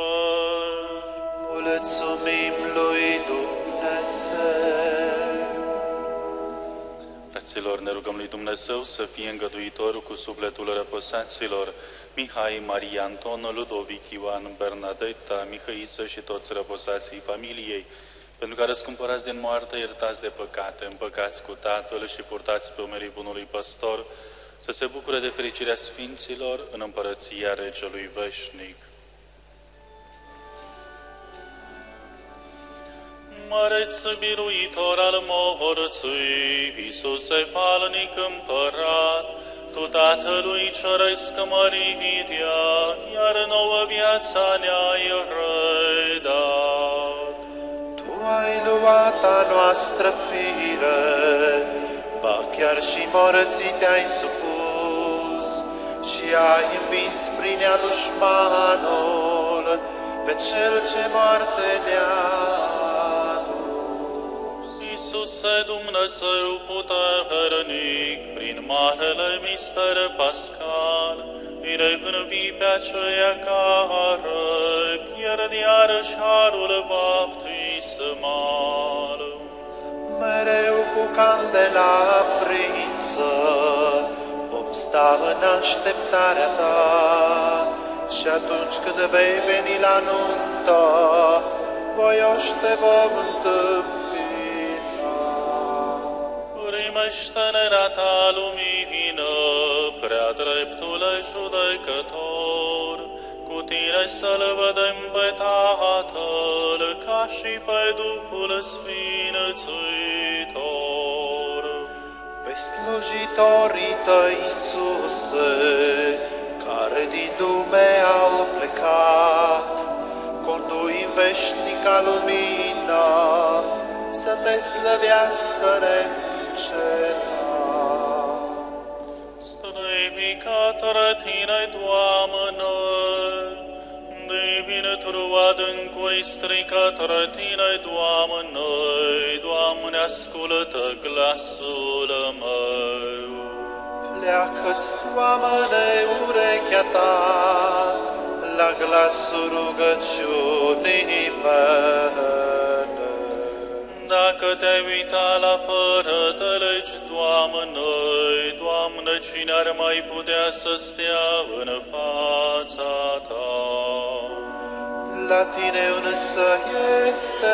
S1: Mulțumim lui Dumnezeu.
S2: Fraților, ne rugăm lui Dumnezeu să fie îngăduitorul cu sufletul răposaților Mihai, Maria, Anton, Ludovic, Ioan, Bernadetta, Mihăiță și toți răposații familiei, pentru că răscumpărați din moarte, iertați de păcate, împăcați cu Tatăl și purtați pe umerii bunului păstor, să se bucure de fericirea sfinților în împărăția Regelui Veșnic. Măreț biruitor al morții, Iisuse falnic împărat, Tu Tatălui Ceresc mărirea, iar nouă viața ne-ai redat.
S1: Tu ai luat a noastră fire, ba chiar și morții te-ai supus, și ai învins prin ea dușmanul, pe cel ce moarte ne-a adus.
S2: Iisuse Dumnezeu puternic, prin marele mister pascal, îi reînvii pe aceia care pierd iarăși harul baptismal.
S1: Mereu cu candela aprinsă vom sta în așteptarea ta, și atunci când vei veni la nuntă, voioși te vom întâmpina.
S2: Primește-ne ta lumină, prea dreptule judecător, cu tine să-L vedem pe Tatăl, ca și pe Duhul Sfințuitor.
S1: Pe slujitorii tăi, Iisuse, care din lume au plecat, condui în veșnica lumină, să te slăvească neîncetat.
S2: Străbi către tine, Doamne, divin tu adâncuri strică către tine, Doamne, Doamne, ascultă glasul meu.
S1: Pleacă-ți, Doamne, urechea ta la glasul rugăciunii mele.
S2: Dacă te-ai uitat la fără de legi, Doamne, Doamne, cine ar mai putea să stea în fața ta?
S1: La tine însă este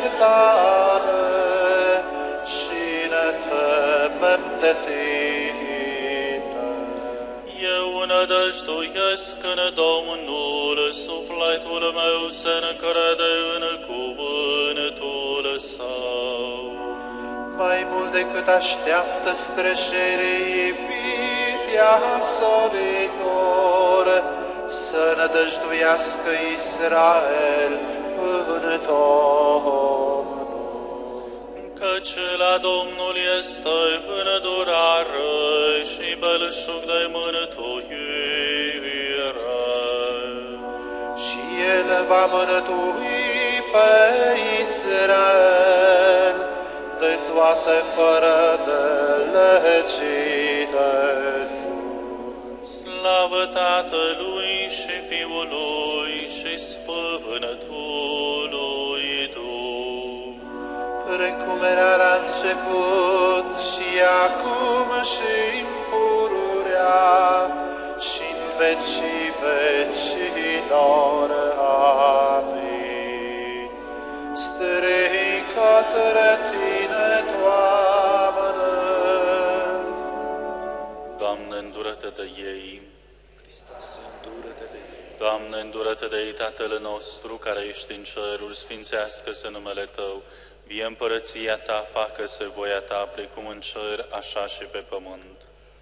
S1: iertare și ne temem de tine.
S2: Eu nădăjduiesc în Domnul, sufletul meu se încrede în cuvântul Său.
S1: Mai mult decât așteaptă străjerii firea sorilor, să nădăjduiască Israel în Domnul.
S2: Căci la Domnul este îndurare și belșug de mântuire.
S1: Și El va mânătui pe Israel de toate fără de legile.
S2: Slavă Tatălui și Fiului și Sfântului Duh.
S1: Precum era la început și acum și în pururea și în vecii vecilor. Amin. Strig către tine, Doamne.
S2: Doamne, îndură-te de ei.
S5: Hristos, îndură-te de ei.
S2: Doamne, îndură-te de ei, Tatăl nostru, care ești în ceruri, sfințească-se numele Tău. Vie împărăția Ta, facă-se voia Ta, precum în cer, așa și pe pământ.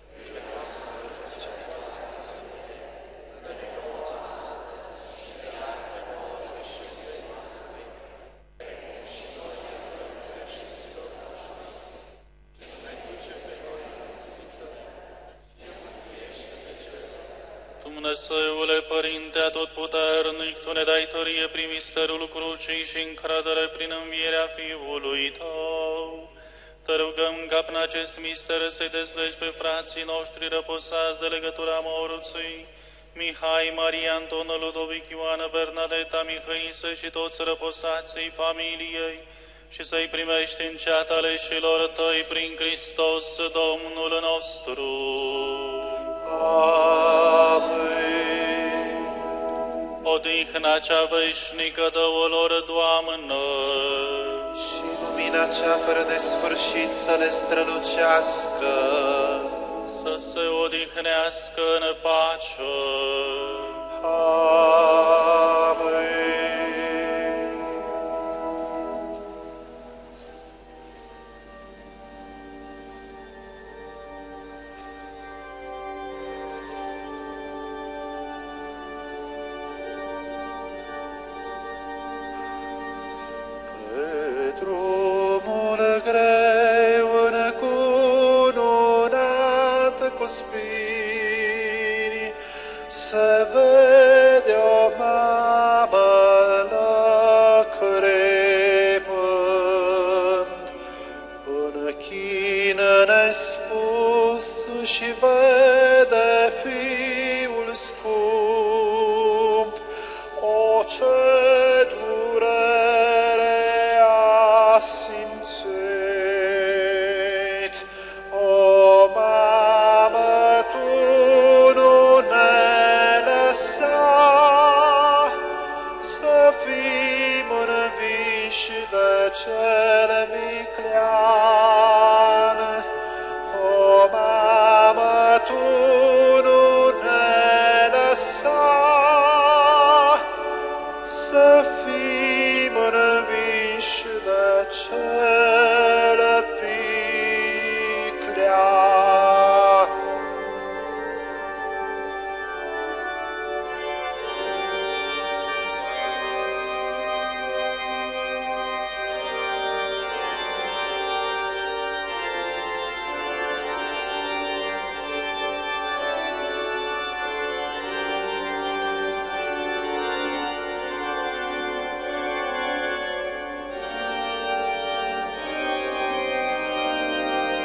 S2: Dumnezeule, Părinte Atotputernic, Tu ne dai tărie prin misterul crucii și încredere prin învierea Fiului Tău. Te rugăm ca prin acest mister să-i dezlegi pe frații noștri răposați de legătura morții Mihai, Maria, Antonă, Ludovic, Ioana, Bernadeta, Mihăise și toți răposații familiei, și să-i primești în ceata aleșilor tăi prin Hristos, Domnul nostru.
S1: Amin.
S2: Odihna cea veșnică dă-o lor, Doamnă,
S1: Și lumina cea fără de sfârșit să le strălucească.
S2: să se odihnească în pace.
S1: Amin. Pe drumul greu încununat cu spini, se vede o mamă lacrimând, în chină nespus și vede fiul scump. O, ce durere a simțit! O, mamă, tu nu ne lăsa să fim învinși de cel viclean. O, mamă, tu nu ne lăsa să fim învinși de cel viclean.